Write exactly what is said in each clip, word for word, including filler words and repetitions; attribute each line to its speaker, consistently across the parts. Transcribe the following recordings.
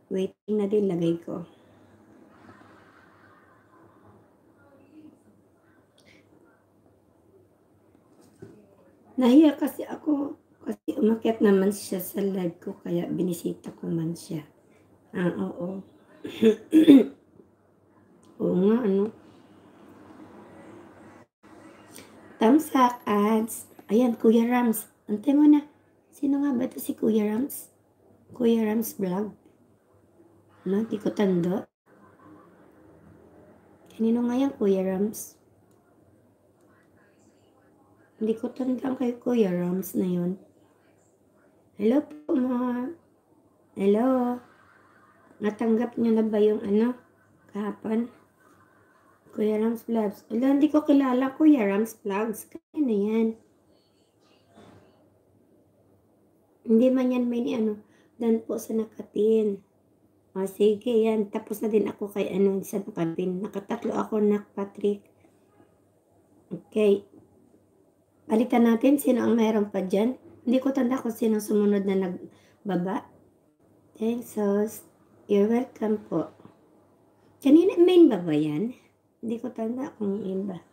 Speaker 1: Waiting na din, lagay ko. Nahiya kasi ako. Kasi umakyat naman siya sa live ko, kaya binisita ko man siya. Ah, oo. Oo nga, ano. Thumbs up, ads. Ayan, Kuya Rams. Antay mo na. Sino nga ba ito si Kuya Rams? Kuya Rams vlog. Ano, di ko tanda. Kanino nga yan, Kuya Rams? Hindi ko tanda kay Kuya Rams na yun. Hello po, mga. Hello. Natanggap niyo na ba yung ano? Kahapon? Kuya Rams Vlogs. Wala, hindi ko kilala Kuya Rams Vlogs. Kaya na yan. Hindi man yan may ni ano. Dan po sa Nakatin. O sige yan. Tapos na din ako kay ano sa Nakatin. Nakatatlo ako, Nak Patrick. Okay. Palitan natin sino ang mayroon pa dyan. Hindi ko tanda kung sino sumunod na nagbaba. Thanks, sos. You're welcome po. Kanina main ba ba yan? Hindi ko tanda kung yun ba.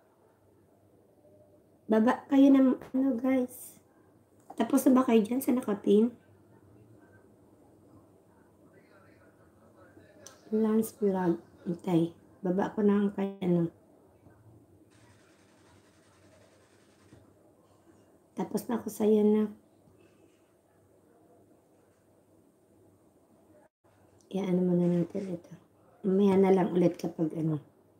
Speaker 1: Baba kayo ng ano guys. Tapos na ba kayo dyan sa Nakatin? Lance Vlog. Okay. Baba ko na ang kaya ano. Tapos na ako sa'yo na. Iyan mo na natin ito. Mamaya na lang ulit kapag ano.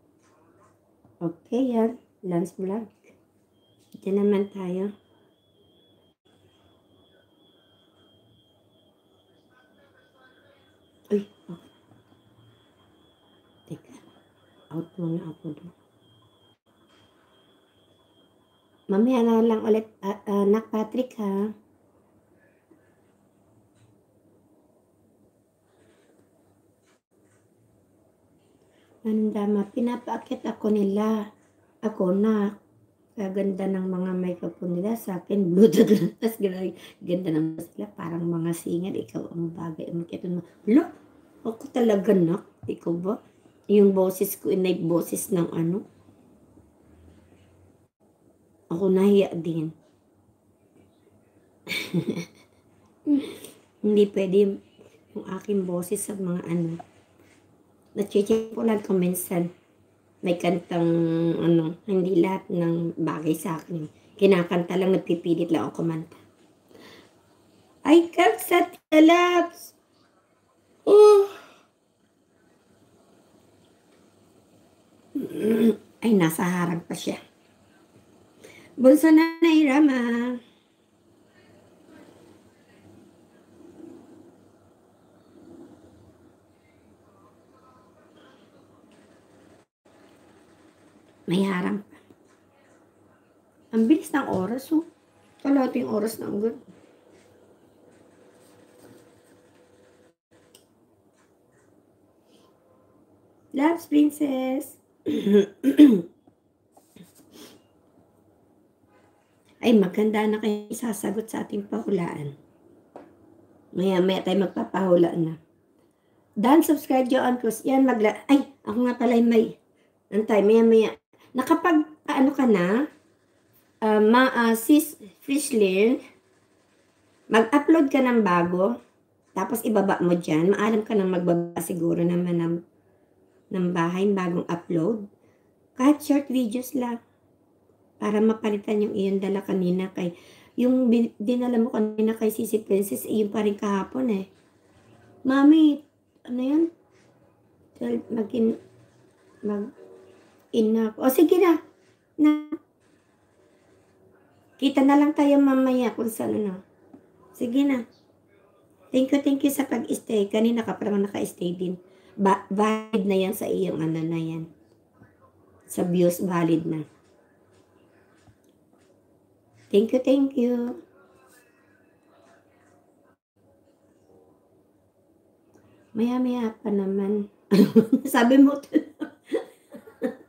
Speaker 1: Okay yan. Lance Vlog. Ito naman tayo. Uy. Oh. Teka. Out muna ako doon. Mamaya na lang ulit. Uh, uh, Nak Patrick ha. Anong dama? Pinapaakit ako nila. Ako na. Kaganda ng mga microphone nila sa akin. Bluetooth lang. Tapos ganda naman sila. Parang mga singer. Ikaw ang bagay. Umakit mo. Lo, ako talaga na. Ikaw ba? Yung boses ko, inay boses ng ano. Ako nahiya din. Hindi pwede yung aking boses sa mga ano. Na-check ko lang kung minsan. May kantang ano, hindi lahat ng bagay sa akin. Kinakanta lang, nagpipilit lang ako kumanta. Ay, Kapsat Labs! Oh! Ay, nasa harang pa siya. Bunso na na Rama. May harang pa. Ang bilis ng oras, oh. Kalahat yung oras na agad. Loves Princess. Ay, maganda na kayo isasagot sa ating pahulaan. Maya-maya tayo magpapahula na. Dan, subscribe Joan Cruz. Yan, magla... Ay, ako nga pala may... Antay, maya-maya. Nakapag, ano ka na? Uh, ma, uh, sis Frischlin, mag-upload ka ng bago, tapos ibaba mo dyan. Maalam ka nang magbaba siguro naman ng, ng bahay, bagong upload. Kahit short videos lang. Para mapalitan yung iyong dala kanina kay... Yung dinala mo kanina kay Sisi Princess, iyon pa rin kahapon eh. Mami, ano yan? Mag-in... Mag-in na ako. O sige na. Na. Kita na lang tayo mamaya kung saan ano. Sige na. Thank you, thank you sa pag-stay. Kanina ka parang naka-stay din. Ba valid na yan sa iyong ano na yan. Sa views, valid na. Thank you, thank you. Maya-maya pa naman. Sabi mo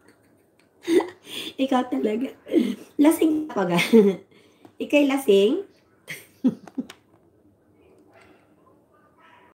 Speaker 1: ikaw talaga. Lasing ka pa ga? Ikay lasing?